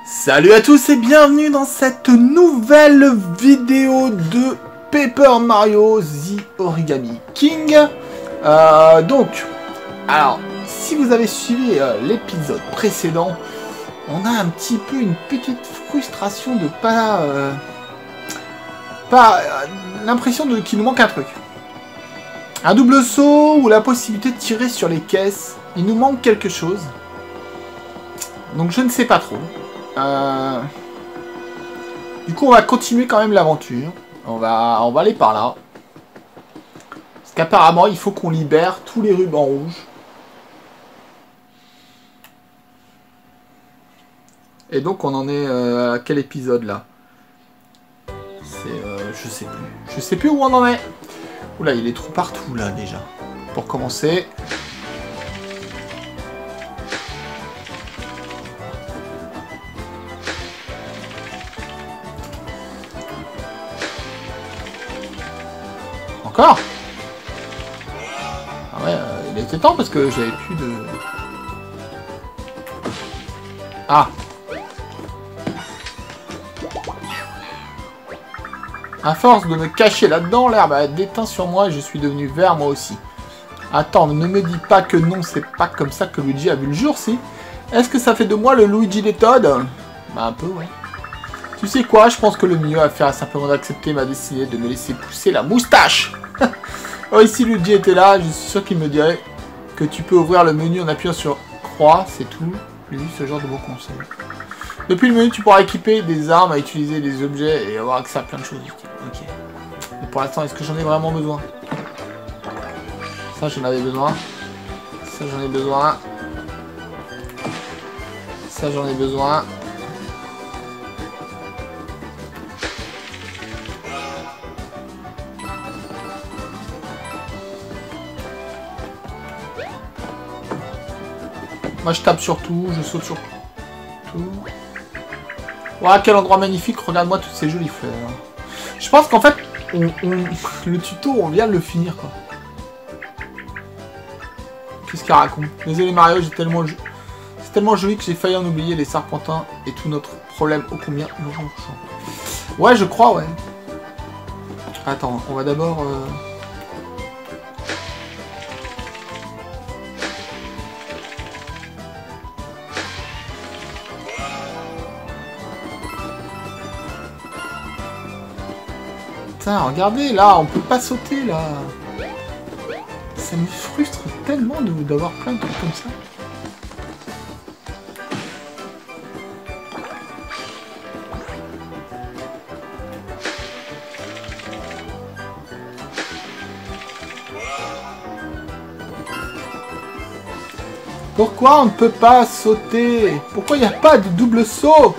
Salut à tous et bienvenue dans cette nouvelle vidéo de Paper Mario The Origami King. Alors, si vous avez suivi l'épisode précédent, on a un petit peu une petite frustration de l'impression qu'il nous manque un truc. Un double saut ou la possibilité de tirer sur les caisses. Il nous manque quelque chose. Donc je ne sais pas trop. Du coup, on va continuer quand même l'aventure. On va aller par là. Parce qu'apparemment, il faut qu'on libère tous les rubans rouges. Et donc, on en est à quel épisode là? Je sais plus. Je sais plus où on en est. Oula, il y a des trous partout là déjà. Pour commencer. Encore? Ah ouais, il était temps parce que j'avais plus de... Ah! À force de me cacher là-dedans, l'herbe a déteint sur moi et je suis devenu vert moi aussi. Attends, ne me dis pas que non, c'est pas comme ça que Luigi a vu le jour, si? Est-ce que ça fait de moi le Luigi des Toads? Bah un peu, ouais. Tu sais quoi, je pense que le mieux à faire est simplement d'accepter ma destinée de me laisser pousser la moustache. Oh, si Luigi était là, je suis sûr qu'il me dirait que tu peux ouvrir le menu en appuyant sur croix, c'est tout. J'ai vu ce genre de bons conseils. Depuis le menu, tu pourras équiper des armes, à utiliser des objets et avoir accès à plein de choses. Ok. Mais pour l'instant, est-ce que j'en ai vraiment besoin? Ça, j'en avais besoin. Ça, j'en ai besoin. Ça, j'en ai besoin. Moi, je tape sur tout, je saute sur tout. Voilà, quel endroit magnifique, regarde-moi toutes ces jolies fleurs. Je pense qu'en fait, le tuto, on vient de le finir, quoi. Qu'est-ce qu'il raconte? Désolé Mario, c'est tellement joli que j'ai failli en oublier les serpentins et tout notre problème ô combien urgent. Ouais, je crois, ouais. Attends, on va d'abord... Putain, regardez, là, on peut pas sauter, là. Ça me frustre tellement d'avoir plein de trucs comme ça. Pourquoi on ne peut pas sauter? Pourquoi il n'y a pas de double saut?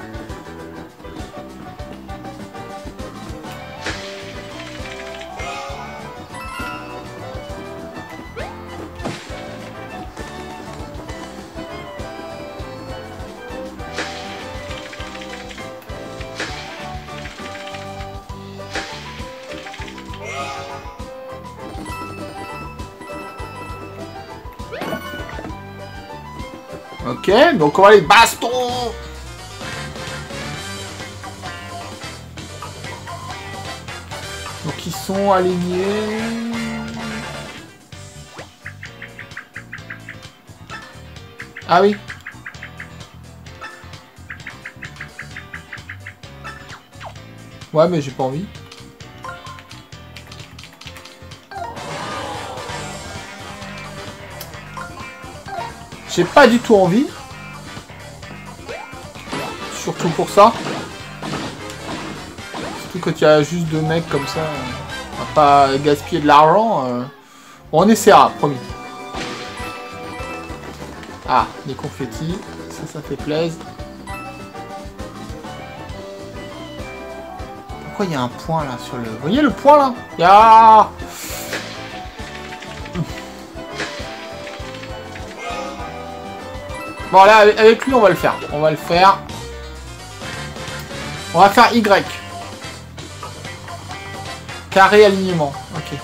Ok, donc on va aller baston. Donc ils sont alignés. Ah oui. Ouais, mais j'ai pas envie. J'ai pas du tout envie. Surtout pour ça. Surtout quand il y a juste deux mecs comme ça. On va pas gaspiller de l'argent. Bon, on essaiera, promis. Ah, des confettis. Ça fait plaisir. Pourquoi il y a un point là sur le... Vous voyez le point là? Il y a... Bon, là, avec lui, on va le faire. On va le faire. On va faire Y. Carré alignement. Ok.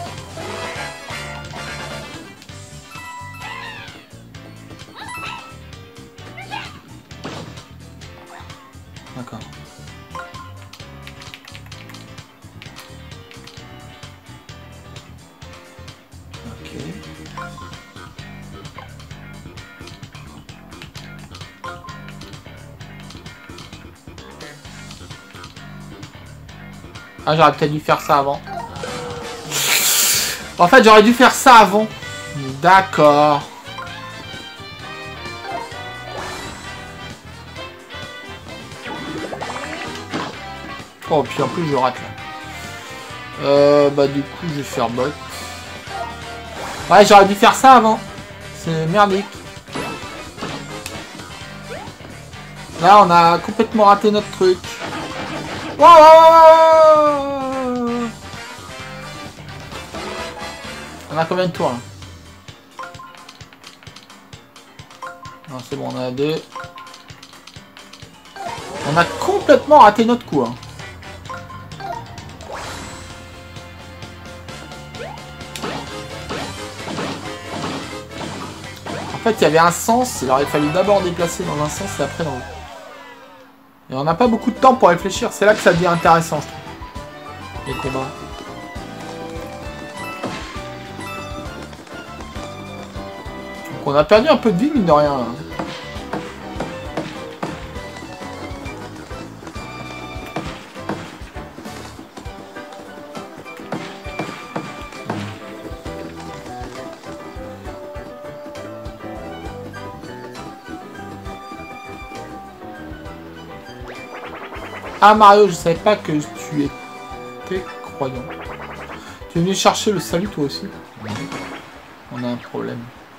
D'accord. Ok. Ah, j'aurais peut-être dû faire ça avant. En fait, j'aurais dû faire ça avant. D'accord. Oh, puis en plus, je rate là. Bah, du coup, je vais faire bot. Ouais, j'aurais dû faire ça avant. C'est merdique. Là, on a complètement raté notre truc. Wow. On a combien de tours là? Non, c'est bon, on en a 2. On a complètement raté notre coup. Hein. En fait, il y avait un sens. Il aurait fallu d'abord déplacer dans un sens et après dans l'autre. Et on n'a pas beaucoup de temps pour réfléchir. C'est là que ça devient intéressant, je trouve. Les combats. Donc on a perdu un peu de vie, mine de rien. Là. Ah Mario, je savais pas que tu étais croyant. Tu es venu chercher le salut toi aussi? On a un problème.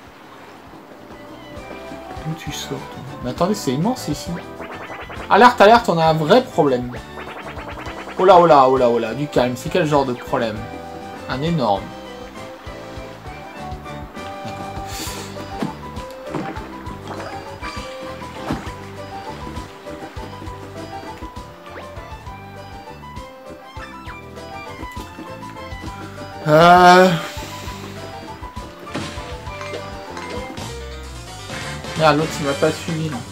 D'où tu sors toi? Mais attendez, c'est immense ici. Alerte, alerte, on a un vrai problème. Oh là, oh là, oh là, oh là, du calme. C'est quel genre de problème? Un énorme. Merde, l'autre il m'a pas suivi là.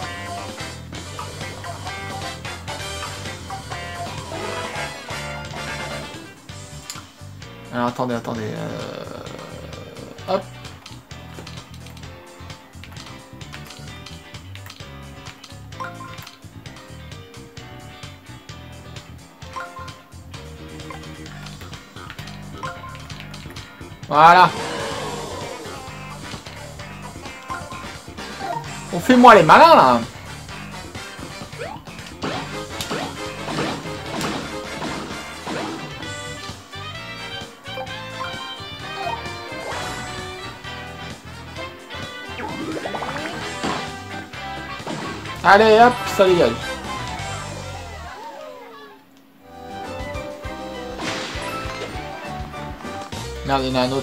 Alors attendez, attendez. Hop. Voilà. On fait moi les malins là. Allez hop, ça dégage. Merde, il y en a un autre.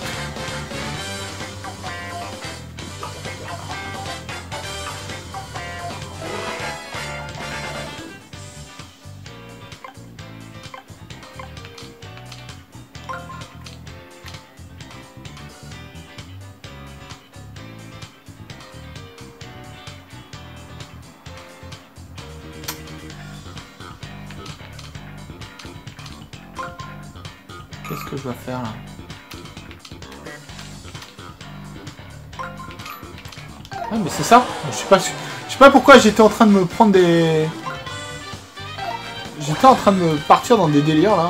Qu'est-ce que je dois faire là? Ouais, mais c'est ça. Je sais pas pourquoi j'étais en train de me prendre des... J'étais en train de me partir dans des délires là.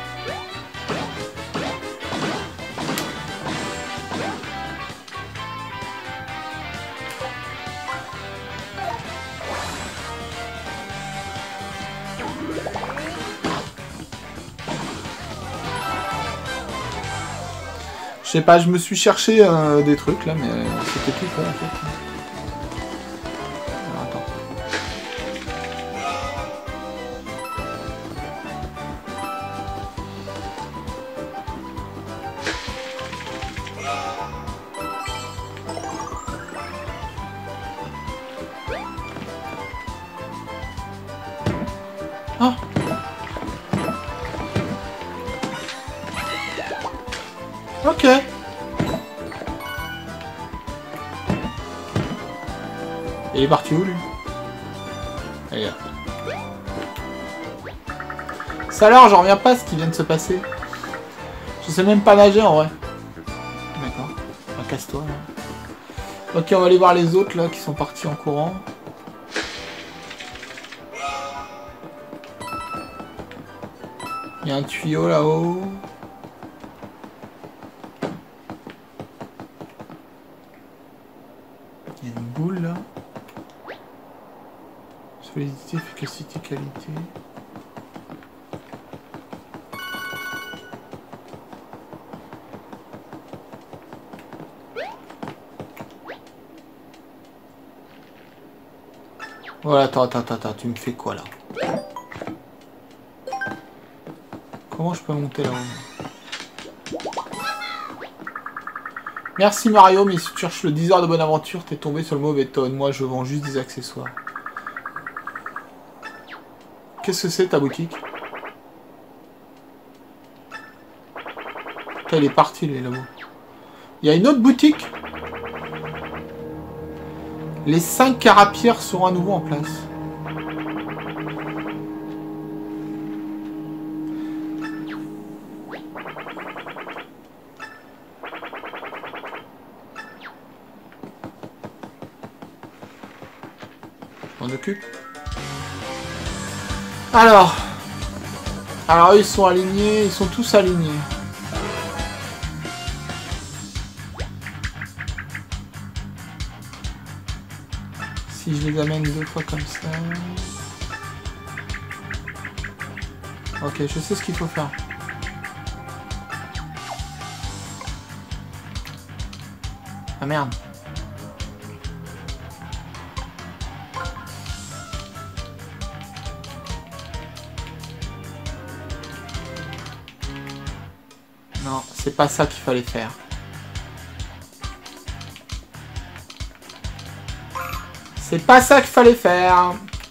Je sais pas, je me suis cherché des trucs là, mais c'était tout con en fait. Alors, attends. Ah. Ok. Et il est parti où lui? Allez, hop. Ça alors, j'en reviens pas ce qui vient de se passer. Je sais même pas nager en vrai. D'accord. Bah, casse-toi là. Ok, on va aller voir les autres là qui sont partis en courant. Il y a un tuyau là-haut. Il y a une boule là. Solidité, efficacité, qualité. Voilà, attends, tu me fais quoi là? Comment je peux monter là-haut? Merci Mario, mais si tu cherches le 10 heures de bonne aventure, t'es tombé sur le mauvais tonne. Moi, je vends juste des accessoires. Qu'est-ce que c'est ta boutique? Putain, il est parti, lui, là-bas. Il y a une autre boutique? Les 5 carapières seront à nouveau en place. On occupe. Alors, eux, ils sont alignés, ils sont tous alignés. Si je les amène 2 fois comme ça... Ok, je sais ce qu'il faut faire. Ah merde. Non, c'est pas ça qu'il fallait faire. C'est pas ça qu'il fallait faire.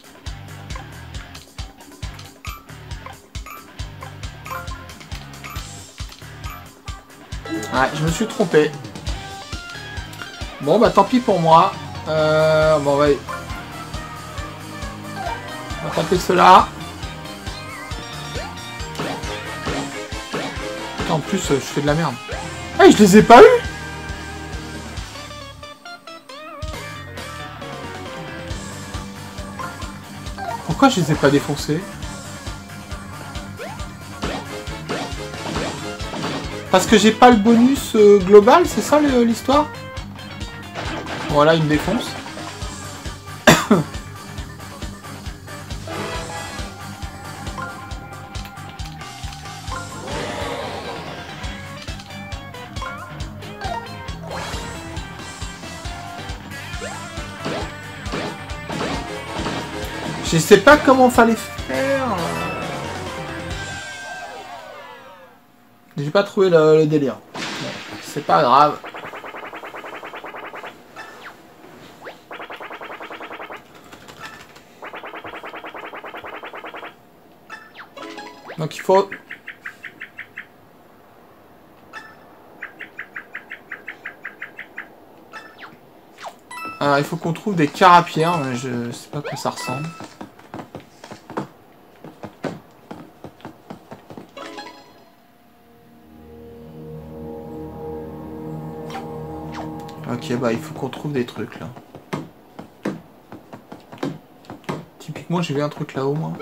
Ouais, je me suis trompé. Bon, bah tant pis pour moi. Bon, on va taper cela. En plus, je fais de la merde. Hey, je les ai pas eu. Pourquoi je les ai pas défoncés? Parce que j'ai pas le bonus global, c'est ça l'histoire? Voilà, il me défonce. Je sais pas comment fallait faire. J'ai pas trouvé le délire. C'est pas grave. Donc il faut... Alors, il faut qu'on trouve des carapières, mais je sais pas à quoi ça ressemble. Ok, bah il faut qu'on trouve des trucs là. Typiquement, j'ai vu un truc là-haut, moi.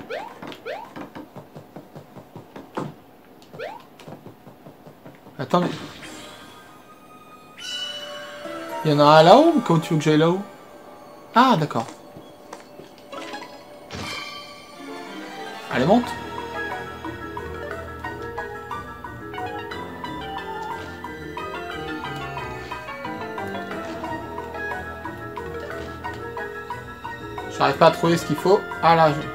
Attends, mais... Il y en a un là-haut ou comment tu veux que j'aille là-haut? Ah, d'accord. Allez, monte. J'arrive pas à trouver ce qu'il faut. Ah là, je...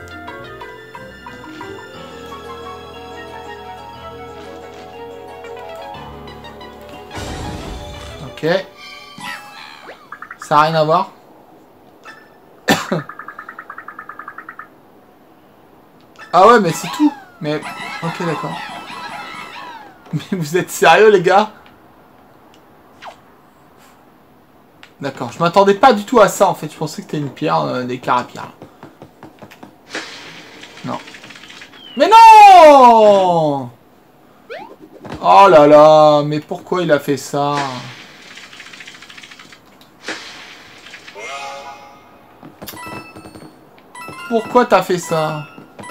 Ok. Ça n'a rien à voir. Ah ouais, mais c'est tout. Mais... Ok, d'accord. Mais vous êtes sérieux, les gars? D'accord, je m'attendais pas du tout à ça, en fait. Je pensais que c'était une pierre, des carapières. Non. Mais non! Oh là là, mais pourquoi il a fait ça? Pourquoi t'as fait ça?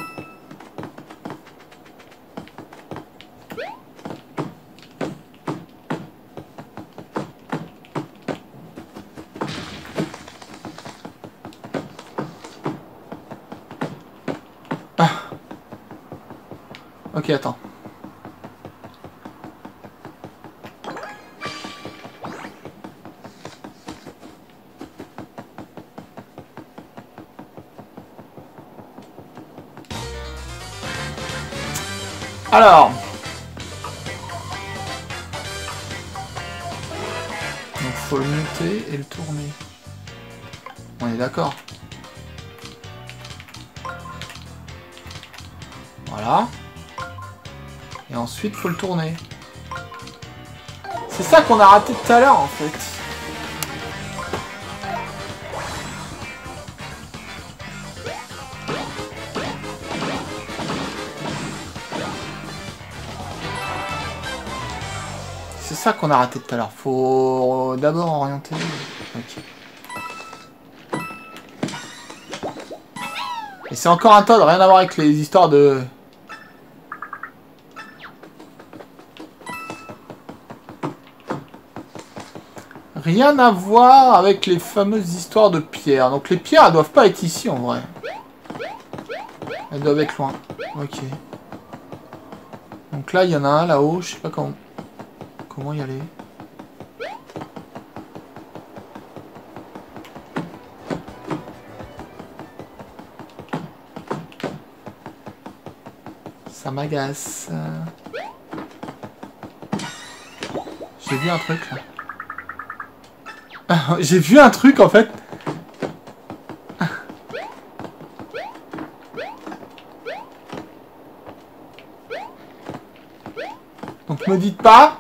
Ah. Ok, attends. Alors. Donc faut le monter et le tourner. On est d'accord. Voilà. Et ensuite faut le tourner. C'est ça qu'on a raté tout à l'heure en fait. C'est ça qu'on a raté tout à l'heure. Faut d'abord orienter. Ok. Et c'est encore un Toad, rien à voir avec les histoires de... Rien à voir avec les fameuses histoires de pierres. Donc les pierres, elles doivent pas être ici en vrai. Elles doivent être loin. Ok. Donc là, il y en a un là-haut. Je sais pas comment y aller. Ça m'agace. J'ai vu un truc là. J'ai vu un truc en fait. Donc me dites pas.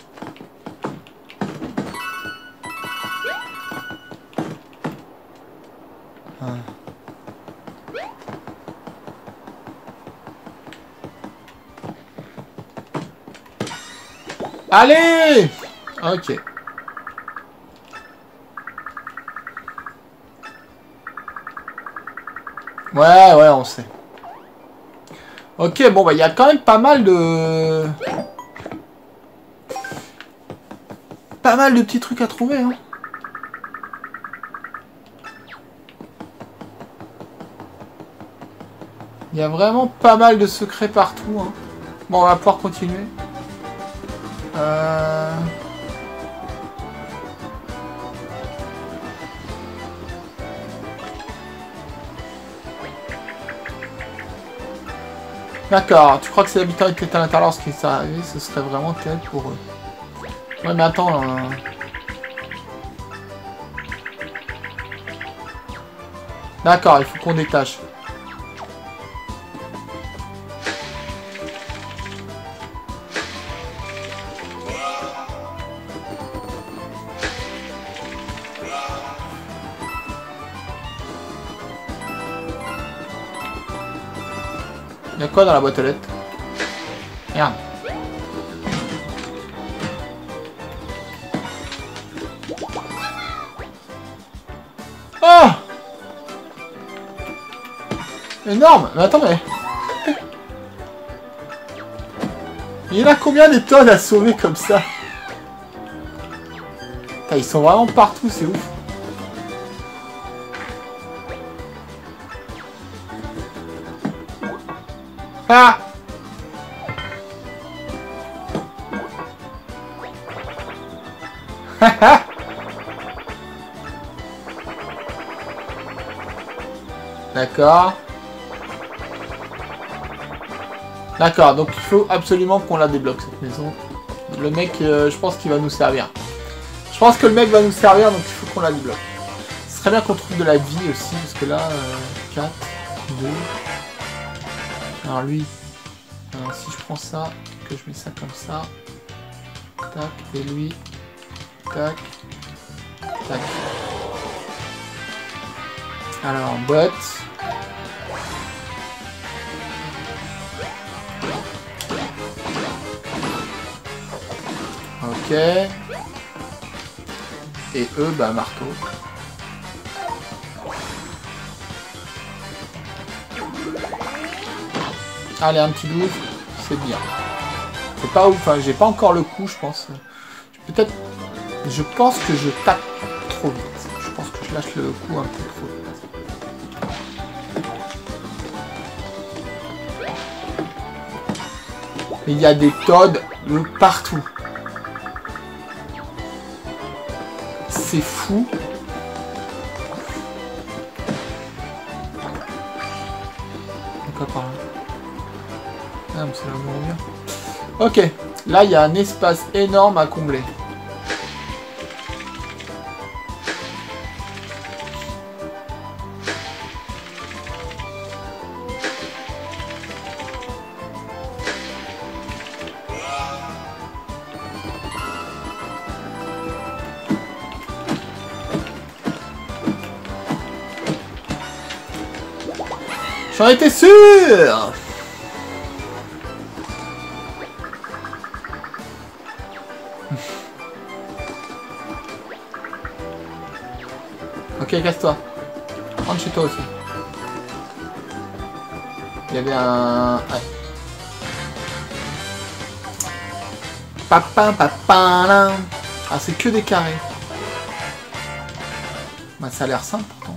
Allez! Ok. Ouais, on sait. Ok, bon, bah, il y a quand même pas mal de... Pas mal de petits trucs à trouver, hein. Il y a vraiment pas mal de secrets partout, hein. Bon, on va pouvoir continuer. D'accord, tu crois que ces habitants étaient à l'intérieur lorsqu'ils sont arrivés, ce serait vraiment terrible pour eux. Ouais, mais attends, là... D'accord, il faut qu'on détache. Y'a quoi dans la boîte aux lettres? Merde. Oh! Énorme! Mais attends, mais... Il y en a combien des tonnes à sauver comme ça? Putain, ils sont vraiment partout, c'est ouf. Ah! D'accord. D'accord, donc il faut absolument qu'on la débloque, cette maison. Le mec, je pense qu'il va nous servir. Je pense que le mec va nous servir, donc il faut qu'on la débloque. Ce serait bien qu'on trouve de la vie aussi, parce que là, 4, 2... Alors lui, si je prends ça, que je mets ça comme ça, tac, et lui, tac, tac. Alors, botte. Et eux, bah marteau. Allez, un petit 12, c'est bien. C'est pas ouf, hein. J'ai pas encore le coup, je pense. Peut-être... Je pense que je tape trop vite. Je pense que je lâche le coup un peu trop vite. Mais il y a des Toads partout. C'est fou. Pourquoi par là? Ah, mais c'est là où on revient. Ok, là il y a un espace énorme à combler. J'en étais sûr! Ok, casse-toi. Rentre chez toi aussi. Il y avait un... Ouais. Papa, papa, là. Ah, c'est que des carrés. Bah, ça a l'air simple, pourtant.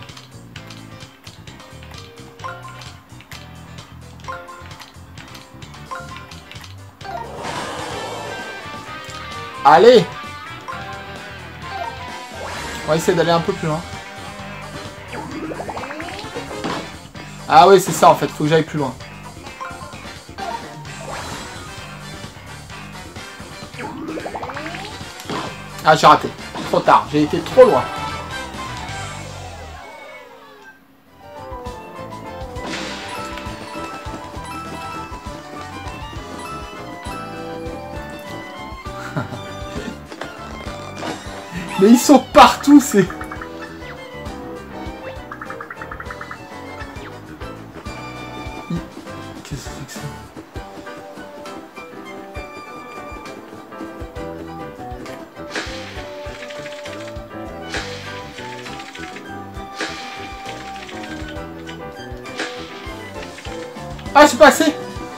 Allez! On va essayer d'aller un peu plus loin. Ah oui, c'est ça en fait, faut que j'aille plus loin. Ah, j'ai raté. Trop tard, j'ai été trop loin. Mais ils sont partout, c'est... Qu'est-ce que c'est que ça? Ah, je suis passé!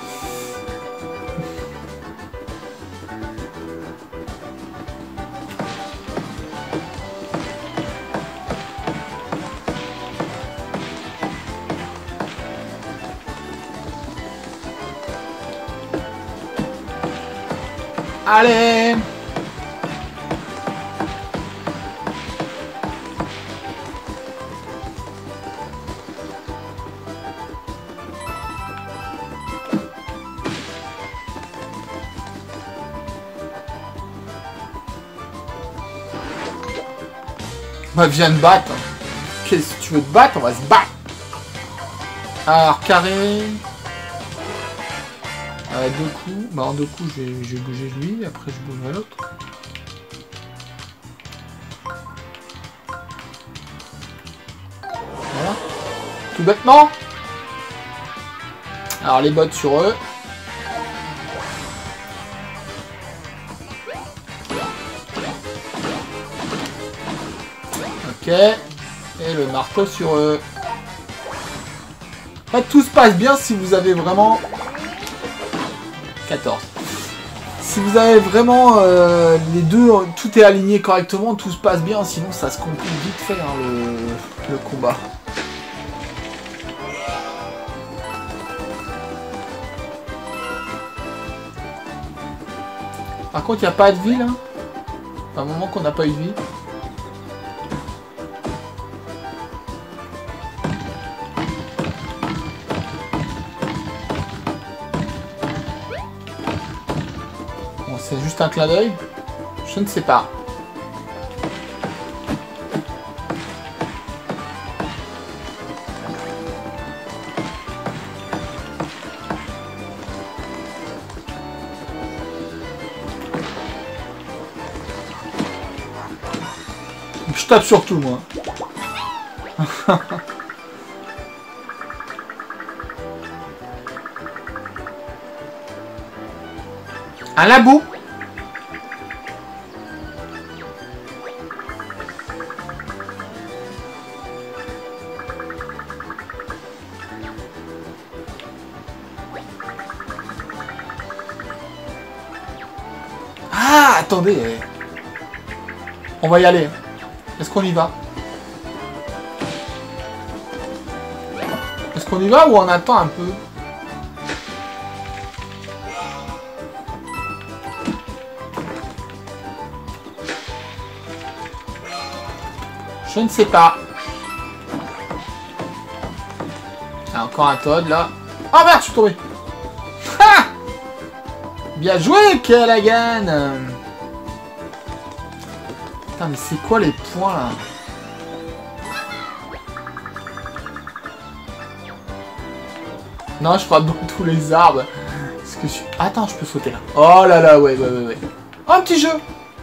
Allez! Bah, viens de battre. Qu'est-ce que tu veux te battre? On va se battre. Alors, carré. Deux coups. Bah, en deux coups, je vais bouger lui. Après, je bougerai l'autre. Voilà. Tout bêtement. Alors, les bottes sur eux. Ok. Et le marteau sur eux. En fait, tout se passe bien si vous avez vraiment... 14. Si vous avez vraiment les deux, tout est aligné correctement, tout se passe bien, sinon ça se complique vite fait hein, le combat. Par contre, il n'y a pas de vie là. À un moment qu'on n'a pas eu de vie. C'est juste un clin d'œil? Je ne sais pas. Je tape sur tout, moi. Un labo. Ah, attendez. On va y aller. Est-ce qu'on y va? Est-ce qu'on y va ou on attend un peu? Je ne sais pas. Ah, encore un Toad là. Oh merde, je suis tombé. Ha! Bien joué, Callaghan. Putain, mais c'est quoi les points là? Non, je frappe dans tous les arbres. Parce que je suis... Attends, je peux sauter là. Oh là là, ouais. Oh, un petit jeu.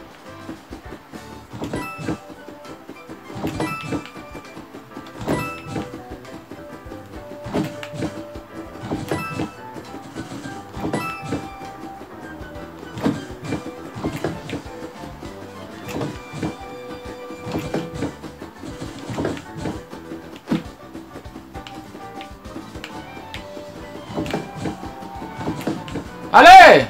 Allez!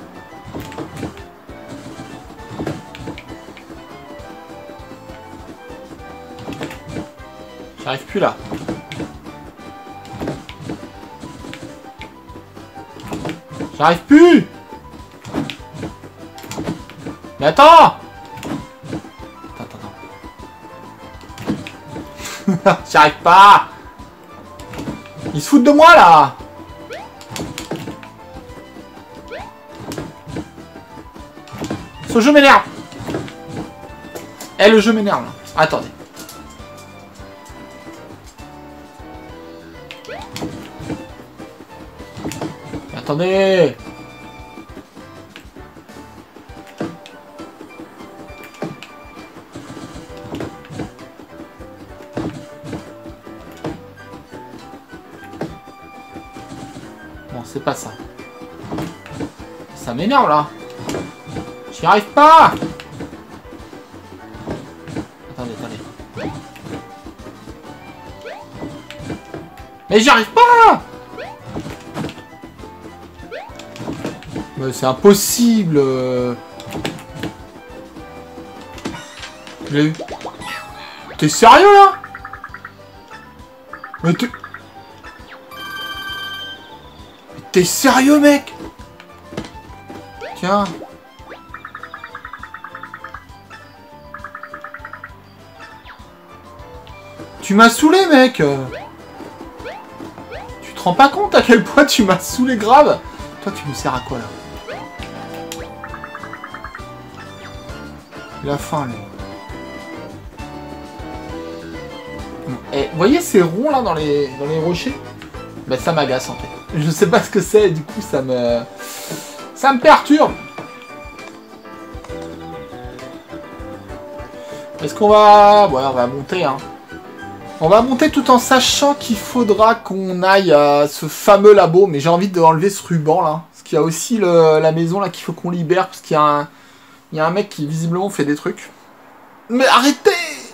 J'arrive plus là. J'arrive plus! Mais attends! Attends. J'y arrive pas! Ils se foutent de moi là! Ce jeu m'énerve! Eh, le jeu m'énerve là. Attendez. Attendez! Bon, c'est pas ça. Ça m'énerve là. J'y arrive pas! Attendez. Mais j'y arrive pas! Mais c'est impossible! Je l'ai eu. T'es sérieux là? Mais t'es sérieux mec? Tiens. Tu m'as saoulé, mec! Tu te rends pas compte à quel point tu m'as saoulé grave? Toi, tu me sers à quoi, là? La fin, là. Et vous voyez ces ronds, là, dans les rochers? Ben, ça m'agace, en fait. Je sais pas ce que c'est, et du coup, ça me perturbe! Est-ce qu'on va... Ouais, on va monter, hein. On va monter tout en sachant qu'il faudra qu'on aille à ce fameux labo. Mais j'ai envie d'enlever ce ruban là. Parce qu'il y a aussi la maison là qu'il faut qu'on libère. Parce qu'il y a un mec qui visiblement fait des trucs. Mais arrêtez!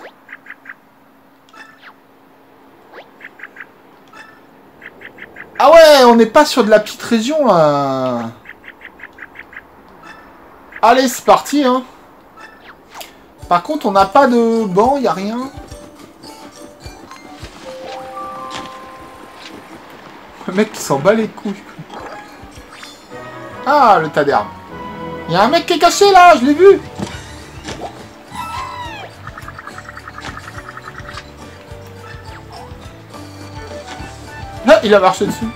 Ah ouais, on n'est pas sur de la petite région là. Allez, c'est parti hein. Par contre, on n'a pas de banc, il n'y a rien. Le mec qui s'en bat les couilles. Ah, le tas d'herbes. Il y a un mec qui est caché là, je l'ai vu. Là, il a marché dessus.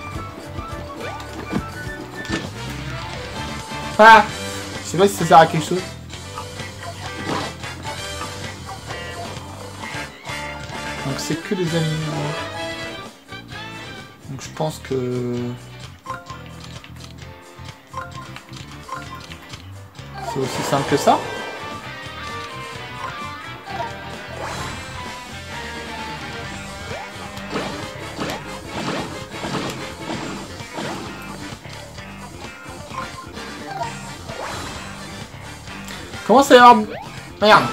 Ah, je sais pas si ça sert à quelque chose. Donc c'est que des animaux. Donc je pense que... c'est aussi simple que ça. Comment ça y avoir... Merde.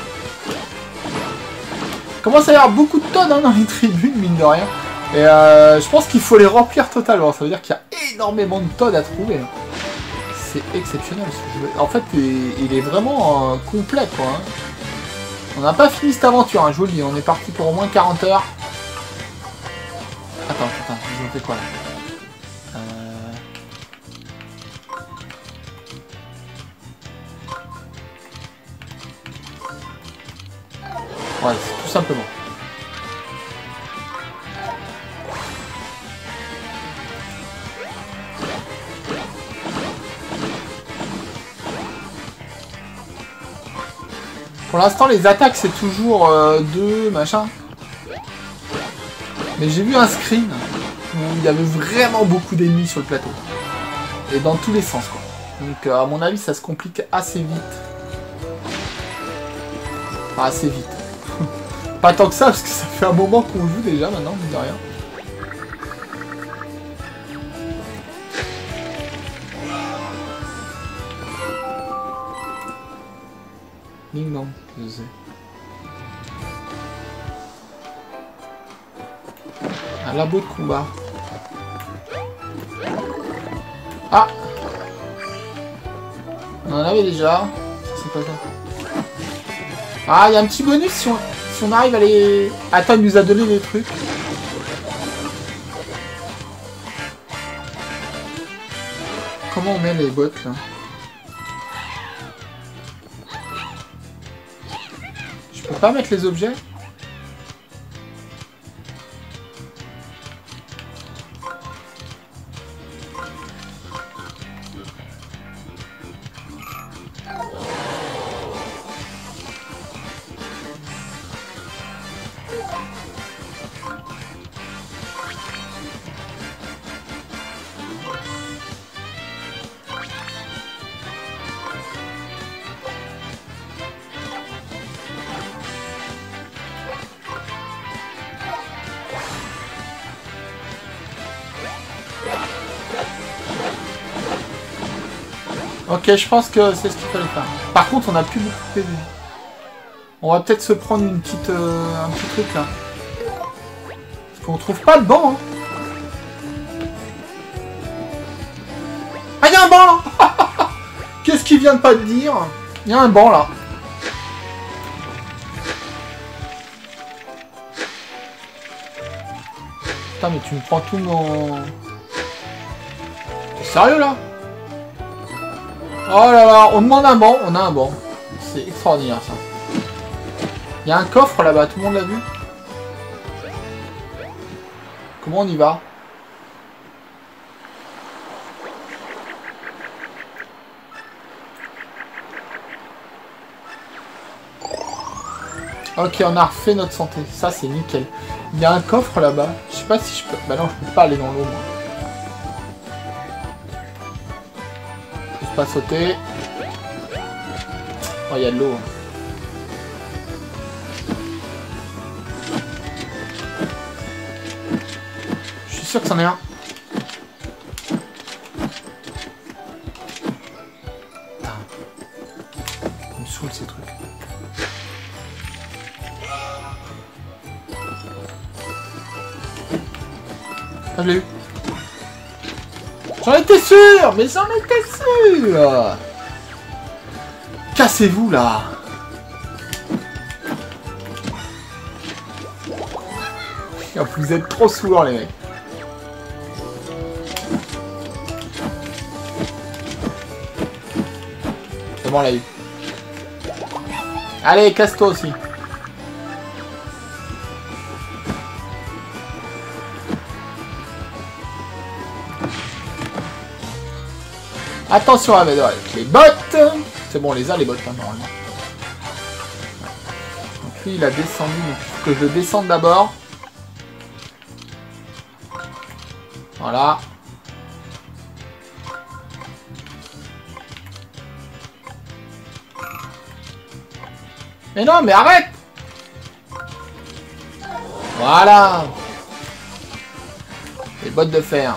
Commence à y avoir beaucoup de tonnes hein, dans les tribunes, mine de rien. Et je pense qu'il faut les remplir totalement. Ça veut dire qu'il y a énormément de tonnes à trouver. c'est exceptionnel ce jeu. En fait, il est vraiment complet, quoi. Hein. On n'a pas fini cette aventure, hein, je vous le dis. On est parti pour au moins 40 heures. Attends, ils ont fait quoi, là? Ouais, c'est tout simplement. Pour l'instant, les attaques, c'est toujours 2, machin. Mais j'ai vu un screen où il y avait vraiment beaucoup d'ennemis sur le plateau. Et dans tous les sens, quoi. Donc, à mon avis, ça se complique assez vite. Enfin, assez vite. Pas tant que ça, parce que ça fait un moment qu'on joue déjà, maintenant, mine de rien. Ding dong, je sais. Un labo de combat. Ah! On en avait déjà. C'est pas ça. Ah, il y a un petit bonus si on arrive à les... Attends, il nous a donné des trucs. Comment on met les bottes, là? Je peux pas mettre les objets? Ok, je pense que c'est ce qu'il fallait faire. Par contre, on a plus beaucoup de PV. On va peut-être se prendre une petite, un petit truc là. Parce qu'on trouve pas de banc. Hein. Ah, il y a un banc là. Qu'est-ce qu'il vient de pas te dire? Il y a un banc là. Putain, mais tu me prends tout mon... T'es sérieux là? Oh là là, on demande un banc, on a un banc. C'est extraordinaire ça. Il y a un coffre là-bas, tout le monde l'a vu? Comment on y va? Ok, on a refait notre santé. Ça, c'est nickel. Il y a un coffre là-bas. Je sais pas si je peux... Bah non, je peux pas aller dans l'eau, moi. Pas sauter. Oh, il y a de l'eau. Je suis sûr que c'en est un. Putain. Il me saoule ces trucs. Ah, je l'ai eu. J'en étais sûr, mais j'en étais sûr. Cassez-vous là. Vous êtes trop sourds les mecs. C'est bon, on l'a eu. Allez, casse-toi aussi. Attention à mettre avec les bottes. C'est bon, on les a les bottes hein, normalement. Donc lui il a descendu, donc il faut que je le descende d'abord. Voilà. Mais non, mais arrête! Voilà! Les bottes de fer.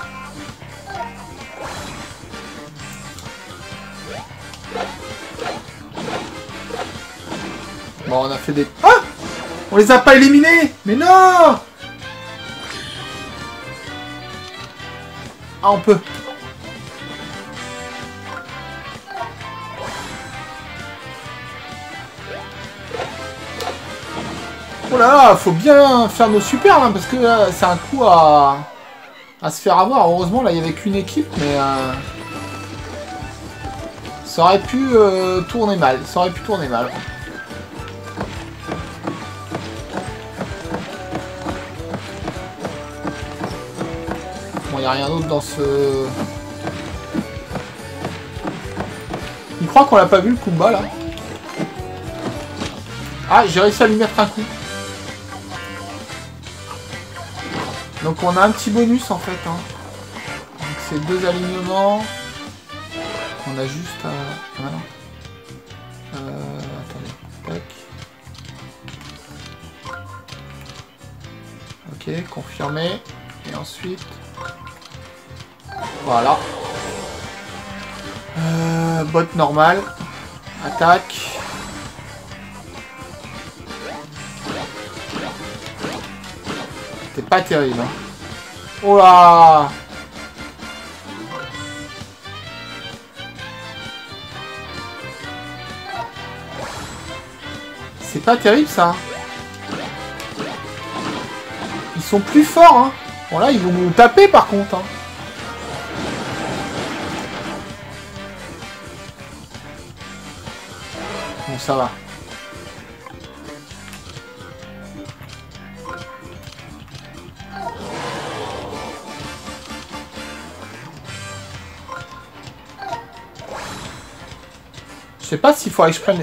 Bon, on a fait des... Ah! On les a pas éliminés! Mais non! Ah, on peut. Oh là là, faut bien faire nos super là, parce que c'est un coup à se faire avoir. Heureusement, là, il n'y avait qu'une équipe, mais ça aurait pu tourner mal. Ça aurait pu tourner mal. Bon, il n'y a rien d'autre dans ce... Il croit qu'on l'a pas vu, le combat, là. Ah, j'ai réussi à lui mettre un coup. Donc on a un petit bonus en fait. Hein. Donc c'est 2 alignements. On a juste à... Ah non. Attendez. Tac. Ok, confirmé. Et ensuite... Voilà. Bot normal. Attaque. C'est pas terrible. Hein. Oh là! C'est pas terrible ça. Ils sont plus forts. Hein. Bon là, ils vont nous taper par contre. Hein. Bon, ça va. Je sais pas s'il faudrait que je prenne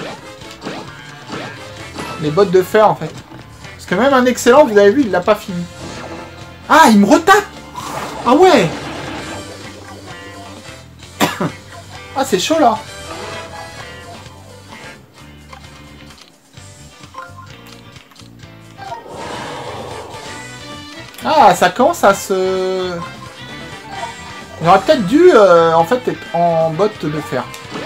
les bottes de fer en fait. Parce que même un excellent, vous avez vu, il l'a pas fini. Ah, il me retape! Ah ouais! Ah, c'est chaud là! Ah, ça commence à se... J'aurais peut-être dû, en fait, être en botte de fer.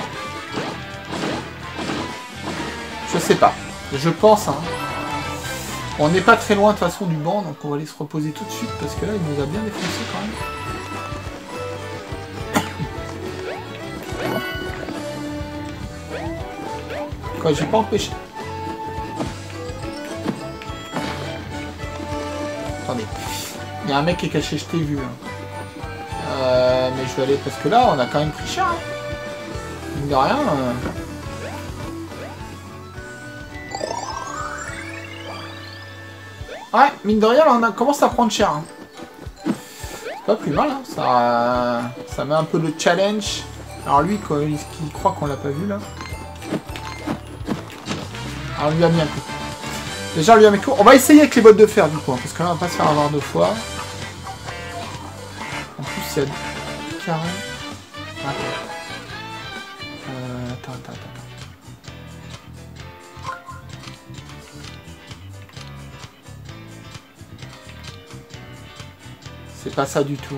Je sais pas. Je pense, hein. On n'est pas très loin, de toute façon, du banc, donc on va aller se reposer tout de suite, parce que là, il nous a bien défoncé, quand même. Quoi, j'ai pas empêché. Attendez. Il y a un mec qui est caché, je t'ai vu. Hein. Mais je vais aller, parce que là, on a quand même pris cher. Hein. Mine de rien... Ouais, mine de rien, là, on commence à prendre cher. Hein. C'est pas plus mal, hein. Ça met un peu le challenge. Alors lui, il croit qu'on l'a pas vu, là. Alors on lui a mis un coup. Déjà, on lui a mis un coup. On va essayer avec les bottes de fer, du coup, hein, parce que là, on va pas se faire avoir 2 fois. En plus, il y a... Carré. Attends. C'est pas ça du tout.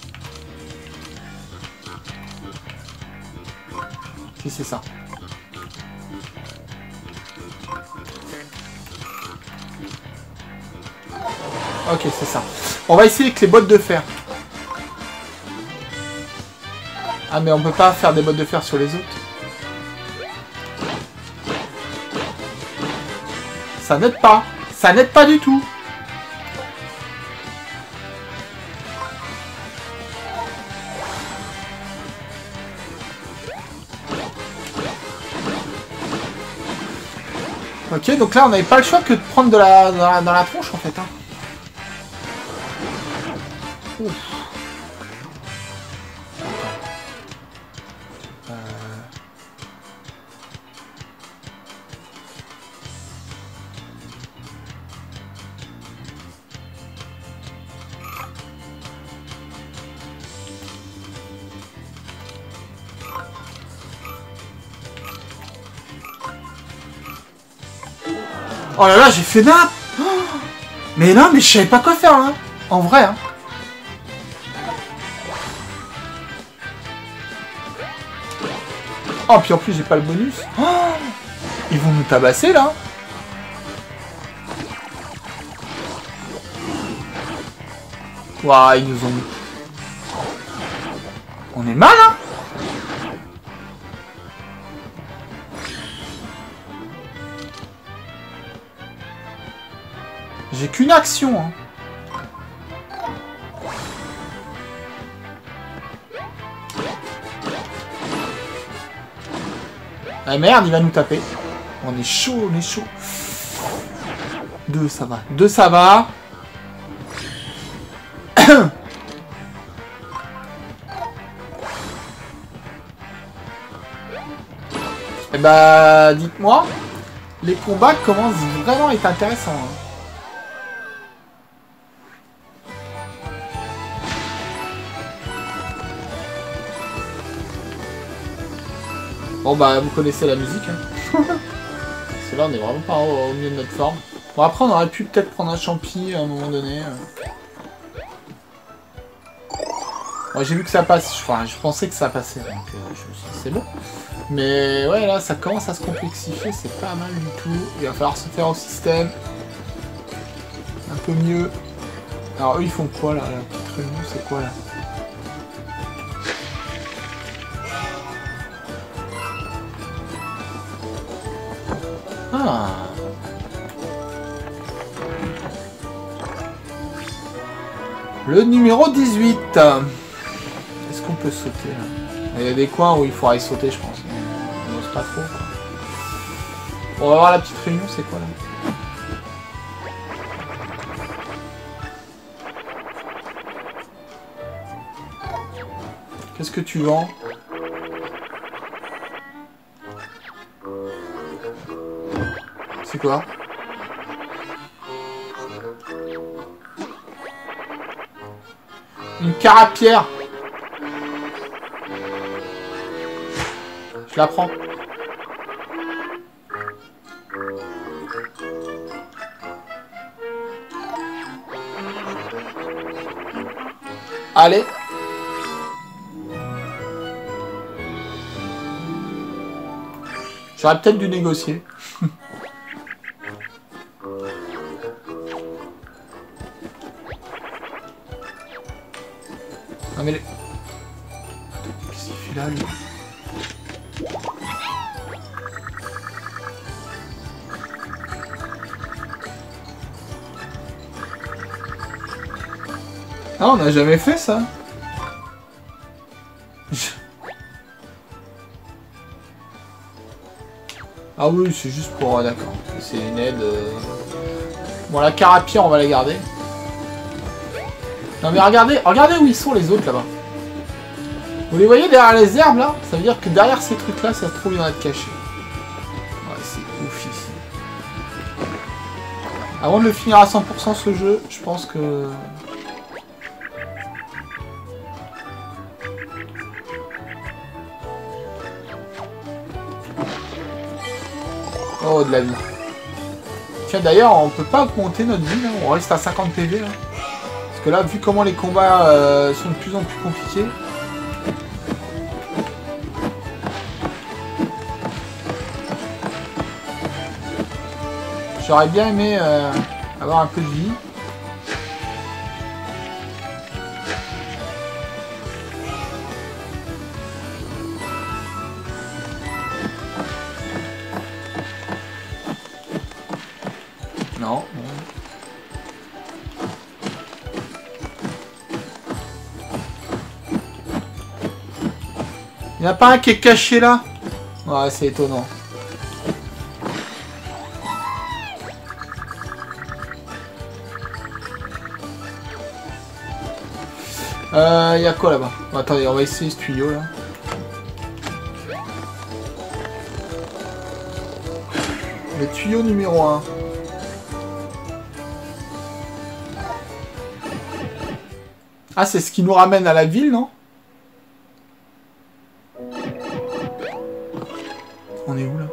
Si, c'est ça. Ok, c'est ça. On va essayer avec les bottes de fer. Ah, mais on peut pas faire des bottes de fer sur les autres. Ça n'aide pas. Ça n'aide pas du tout. Ok, donc là, on n'avait pas le choix que de prendre dans la tronche, en fait. Hein. Ouf. Oh là là, j'ai fait nappe. Oh, mais non, mais je savais pas quoi faire, hein. En vrai, hein. Oh, puis en plus, j'ai pas le bonus. Oh, ils vont nous tabasser, là. Waouh, ils nous ont... On est mal, hein. J'ai qu'une action, hein. Ah merde, il va nous taper. On est chaud, on est chaud. 2, ça va. 2, ça va. Et bah, dites-moi, les combats commencent vraiment à être intéressants. Hein. Bon bah, vous connaissez la musique. Hein. Parce que là, on est vraiment pas au milieu de notre forme. Bon, après, on aurait pu peut-être prendre un champi à un moment donné. Bon, j'ai vu que ça passe. Enfin, je pensais que ça passait. Donc, je me suis dit, c'est bon. Mais ouais, là, ça commence à se complexifier. C'est pas mal du tout. Il va falloir se faire au système. Un peu mieux. Alors, eux, ils font quoi, là? La petite réunion, c'est quoi, là? Ah. Le numéro 18. Est-ce qu'on peut sauter là? Il y a des coins où il faudra y sauter, je pense. On n'ose pas trop. Quoi. Bon, on va voir la petite réunion, c'est quoi là? Qu'est-ce que tu vends? C'est quoi? Une carapière. Je la prends. Allez. J'aurais peut-être dû négocier. Ah mais... Qu'est-ce qu'il fait là, lui? Ah, on n'a jamais fait ça. Ah oui, c'est juste pour... d'accord. C'est une aide... Bon, la carapière, on va la garder. Non mais regardez, regardez où ils sont les autres là-bas. Vous les voyez derrière les herbes là? Ça veut dire que derrière ces trucs là, ça se trouve il y en a de cachés. Ouais, c'est ouf ici. Avant de le finir à 100% ce jeu, je pense que... Oh, de la vie. Tiens, d'ailleurs, on peut pas augmenter notre vie là, on reste à 50 PV là. Parce que là, vu comment les combats sont de plus en plus compliqués... J'aurais bien aimé avoir un peu de vie. Non. Il n'y en a pas un qui est caché là? Ouais, c'est étonnant. Il y a quoi là-bas? Bon, attendez, on va essayer ce tuyau là. Le tuyau numéro 1. Ah, c'est ce qui nous ramène à la ville, non? On est où là?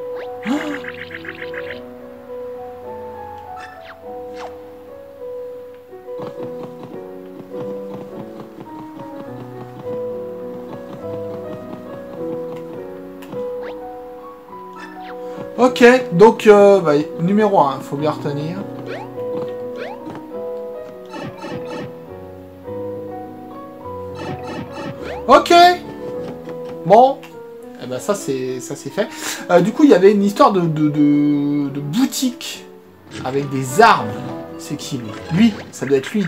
Ok, donc bah, numéro 1, faut bien retenir. Ok. Bon. Eh ben ça c'est fait. Du coup il y avait une histoire de boutique avec des armes. C'est qui lui? Lui, ça doit être lui.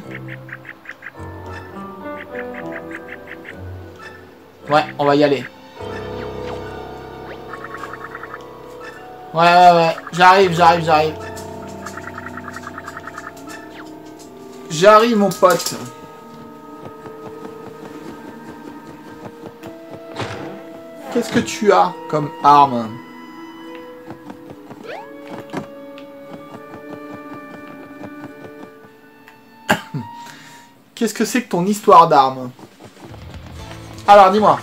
Ouais, on va y aller. Ouais. J'arrive. J'arrive, mon pote. Qu'est-ce que tu as comme arme? Qu'est-ce que c'est que ton histoire d'armes? Alors, dis-moi.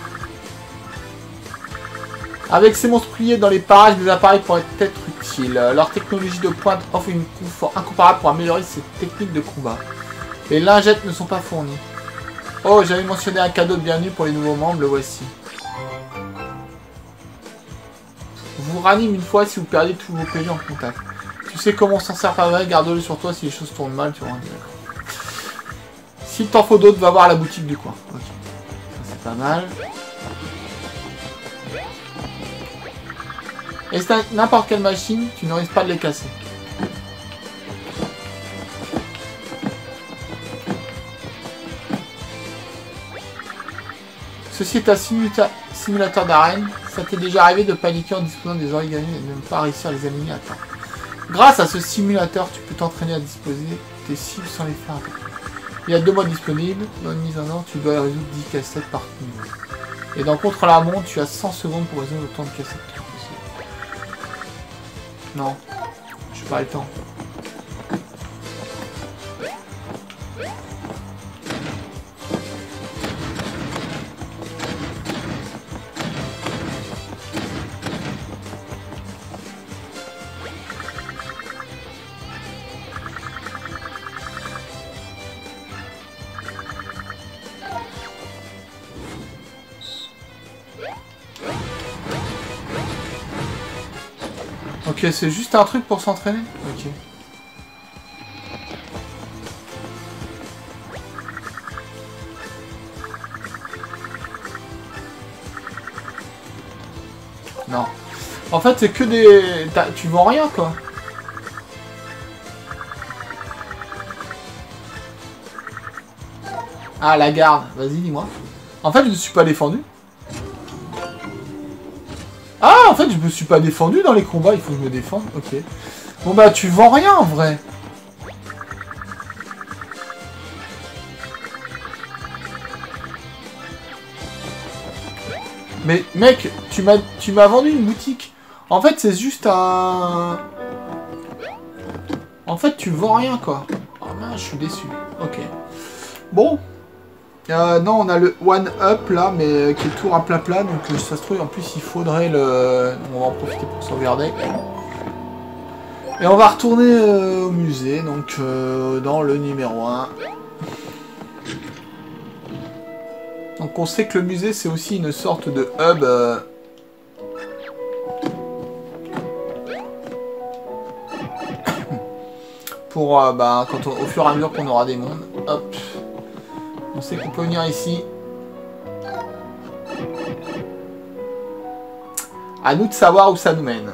Avec ces monstruiers dans les parages, des appareils pourraient être utiles. Leur technologie de pointe offre une confort incomparable pour améliorer ces techniques de combat. Les lingettes ne sont pas fournies. Oh, j'avais mentionné un cadeau de bienvenue pour les nouveaux membres, le voici. Vous ranime une fois si vous perdez tous vos PV en contact. Tu sais comment s'en sert pas mal, garde-le sur toi si les choses tournent mal, tu vois. S'il t'en faut d'autres, va voir la boutique du coin. Ok. C'est pas mal. Et c'est n'importe quelle machine, tu ne risques pas de les casser. Ceci est un simulateur d'arène. Ça t'est déjà arrivé de paniquer en disposant des origami et de ne pas réussir à les aligner à temps. Grâce à ce simulateur, tu peux t'entraîner à disposer tes cibles sans les faire attaquer. Il y a 2 modes disponibles. Dans une mise en ordre, tu dois résoudre 10 cassettes par niveau. Et dans Contre-la-montre, tu as 100 secondes pour résoudre autant de cassettes que possible. Non, je n'ai pas le temps. Ok, c'est juste un truc pour s'entraîner? Ok. Non. En fait, c'est que des... Tu vends rien, quoi. Ah, la garde. Vas-y, dis-moi. En fait, je ne suis pas défendu. Ah, en fait, je me suis pas défendu dans les combats. Il faut que je me défende. Ok. Bon, bah, tu vends rien, en vrai. Mais, mec, tu m'as vendu une boutique. En fait, c'est juste un... En fait, tu vends rien, quoi. Oh mince, je suis déçu. Ok. Bon. Non, on a le One Up, là, mais qui est tour à plat, donc ça se trouve, en plus, il faudrait le... On va en profiter pour sauvegarder. Et on va retourner au musée, donc dans le numéro 1. Donc on sait que le musée, c'est aussi une sorte de hub... pour, bah, quand au fur et à mesure qu'on aura des mondes. Hop. On sait qu'on peut venir ici. À nous de savoir où ça nous mène.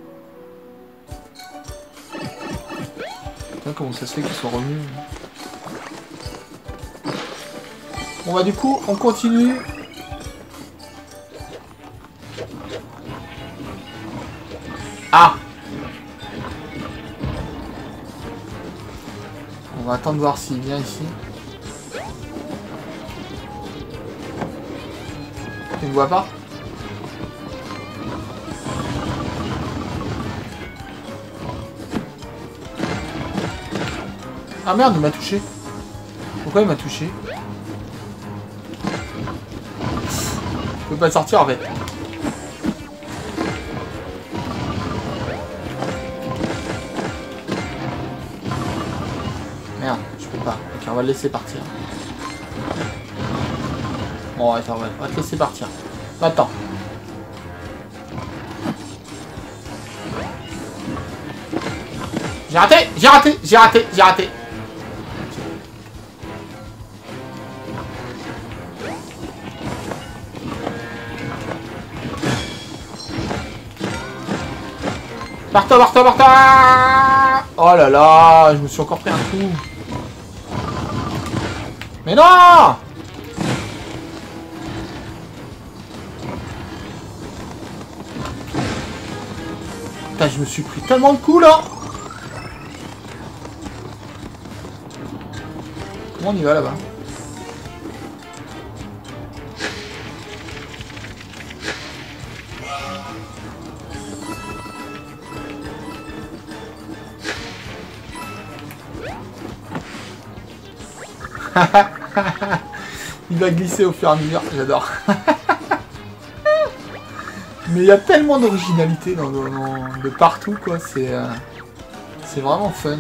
Putain, comment ça se fait qu'ils sont revenus? Bon bah du coup, on continue. Ah! On va attendre de voir s'il vient ici. Tu ne vois pas? Ah merde, il m'a touché. Pourquoi il m'a touché? Je peux pas sortir en fait. Merde, je peux pas. Ok, on va le laisser partir. Bon, attends, on va te laisser partir. Attends. J'ai raté, j'ai raté, j'ai raté, j'ai raté. Barre-toi, barre-toi, barre-toi. Oh là là, je me suis encore pris un coup. Mais non! Putain, je me suis pris tellement de coups là. Comment on y va là-bas? Il va glisser au fur et à mesure, j'adore. Mais il y a tellement d'originalité de partout, quoi. C'est vraiment fun.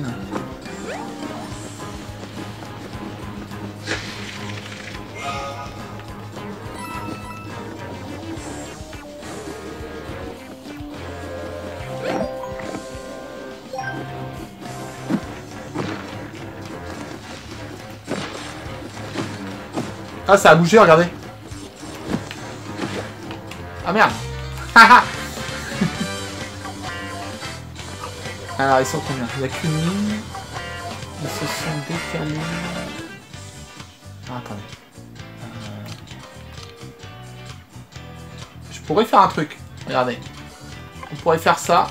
Ah, ça a bougé, regardez. Ah merde. Alors, ils sont combien? Il n'y a qu'une ligne. Ils se sont décalés. Ah, attendez. Je pourrais faire un truc. Regardez. On pourrait faire ça.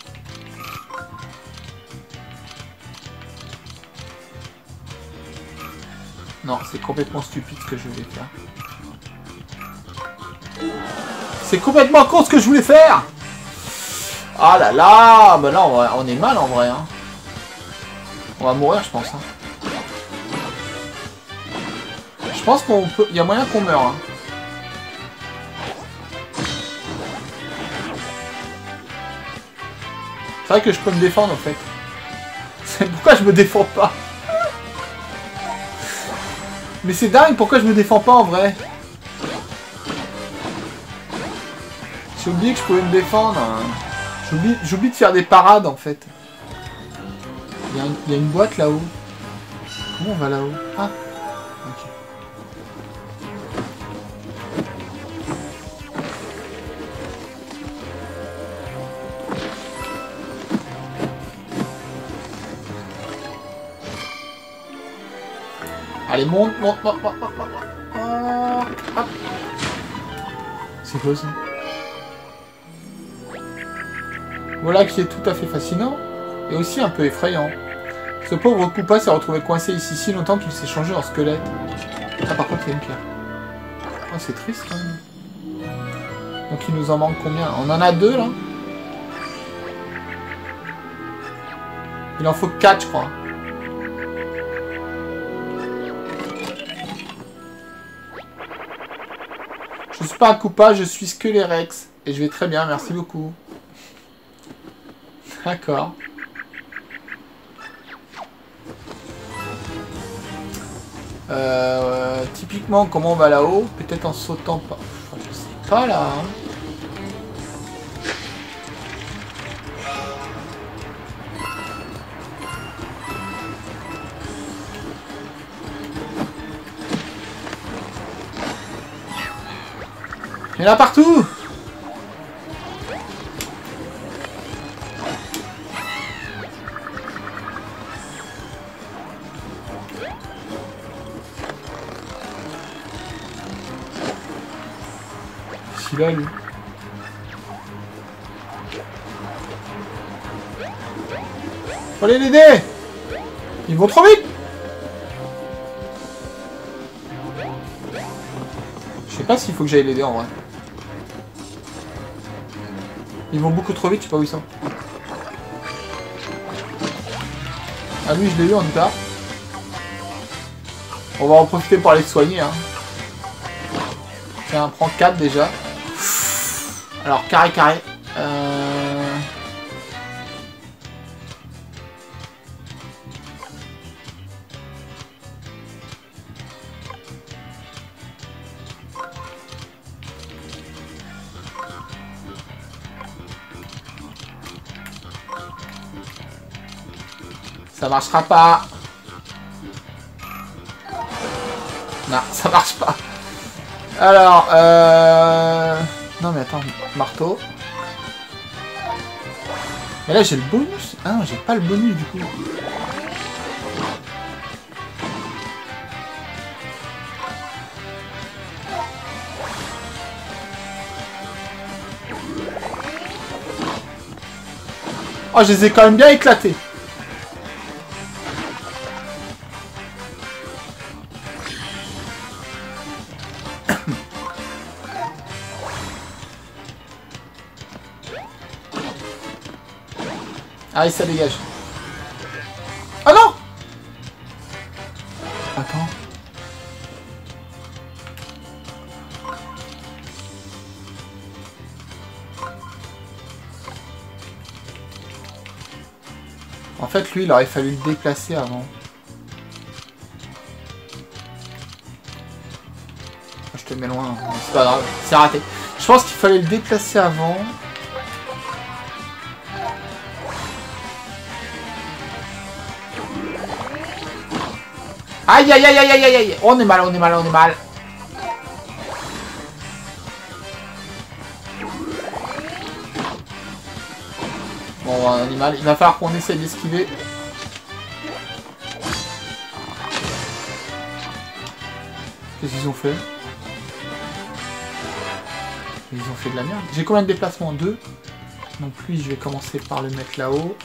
Non, c'est complètement stupide ce que je voulais faire. C'est complètement con ce que je voulais faire. Ah là là. Bah là, on est mal en vrai. Hein. On va mourir, je pense. Hein. Je pense qu'on peut... Il y a moyen qu'on meure. Hein. C'est vrai que je peux me défendre en fait. C'est pourquoi je me défends pas. Mais c'est dingue, pourquoi je me défends pas en vrai? J'ai oublié que je pouvais me défendre. J'oublie de faire des parades en fait. Il y a une boîte là-haut. Comment on va là-haut? Ah, ok. Allez, monte. C'est quoi ça? Voilà qui est tout à fait fascinant, et aussi un peu effrayant. Ce pauvre Koopa s'est retrouvé coincé ici si longtemps qu'il s'est changé en squelette. Ah, par contre, il y a une pierre. Oh, c'est triste quand même. Donc il nous en manque combien? On en a 2 là. Il en faut 4, je crois. Je suis pas un Koopa, je suis Skelerex. Et je vais très bien, merci beaucoup. D'accord. Typiquement, comment on va là-haut? Peut-être en sautant pas. Enfin, je sais pas là. Hein. Il y en a partout! Là, lui. Faut aller l'aider. Ils vont trop vite. Je sais pas s'il faut que j'aille l'aider en vrai. Ils vont beaucoup trop vite, je sais pas où ils sont. Ah lui je l'ai eu en tout cas. On va en profiter pour aller le soigner hein. Tiens, prends 4 déjà. Alors, carré. Ça marchera pas. Non, ça marche pas. Alors, non mais attends, marteau. Mais là, j'ai le bonus. Ah non, j'ai pas le bonus, du coup. Oh, je les ai quand même bien éclatés. Allez, ça dégage. Oh non! Attends. En fait, lui, il aurait fallu le déplacer avant. Je te mets loin, c'est pas grave, c'est raté. Je pense qu'il fallait le déplacer avant. Aïe aïe aïe aïe aïe aïe. On est mal, on est mal, on est mal. Bon, on est mal. Il va falloir qu'on essaye d'esquiver. Qu'est-ce qu'ils ont fait? Ils ont fait de la merde. J'ai combien de déplacements? 2. Donc lui, je vais commencer par le mettre là-haut.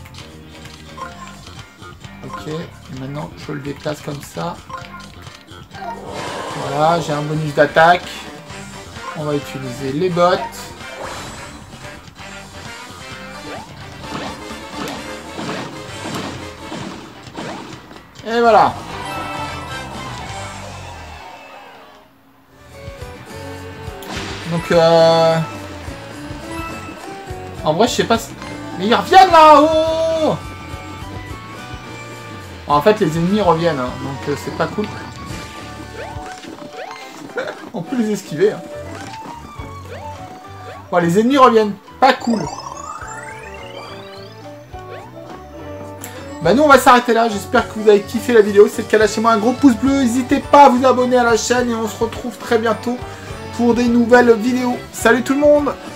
Ok, et maintenant je le déplace comme ça. Voilà, j'ai un bonus d'attaque. On va utiliser les bottes. Et voilà. Donc en vrai je sais pas si... Mais ils reviennent là-haut. En fait, les ennemis reviennent, hein, donc c'est pas cool. On peut les esquiver. Hein. Bon, les ennemis reviennent. Pas cool. Bah nous, on va s'arrêter là. J'espère que vous avez kiffé la vidéo. Si c'est le cas, lâchez-moi un gros pouce bleu. N'hésitez pas à vous abonner à la chaîne et on se retrouve très bientôt pour des nouvelles vidéos. Salut tout le monde!